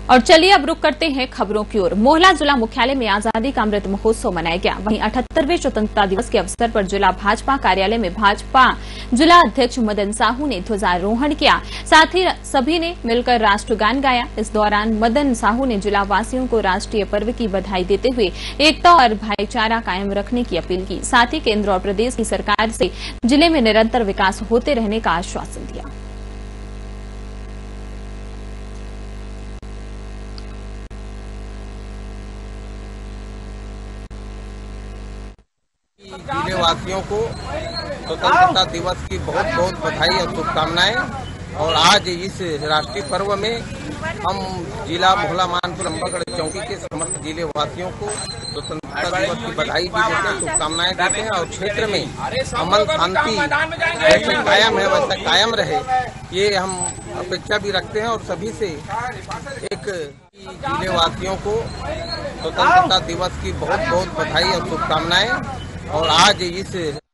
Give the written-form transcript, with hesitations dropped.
और चलिए अब रुक करते हैं खबरों की ओर। मोहला जिला मुख्यालय में आजादी का अमृत महोत्सव मनाया गया। वहीं 78वें स्वतंत्रता दिवस के अवसर पर जिला भाजपा कार्यालय में भाजपा जिला अध्यक्ष मदन साहू ने ध्वजारोहण किया। साथ ही सभी ने मिलकर राष्ट्रगान गाया। इस दौरान मदन साहू ने जिला वासियों को राष्ट्रीय पर्व की बधाई देते हुए एकता और भाईचारा कायम रखने की अपील की। साथ ही केंद्र और प्रदेश की सरकार से जिले में निरंतर विकास होते रहने का आश्वासन दिया। जिले वासियों को स्वतंत्रता दिवस की बहुत बहुत बधाई और शुभकामनाएं। और आज इस राष्ट्रीय पर्व में हम जिला मोहला मानपुर अम्बागढ़ चौकी के समस्त जिले वासियों को स्वतंत्रता दिवस की बधाई भी देते हैं, शुभकामनाएं देते हैं। और क्षेत्र में अमन शांति जैसे कायम है वैसा कायम रहे, ये हम अपेक्षा भी रखते हैं। और सभी से एक जिले वासियों को स्वतंत्रता दिवस की बहुत बहुत बधाई और शुभकामनाएं। और आज इस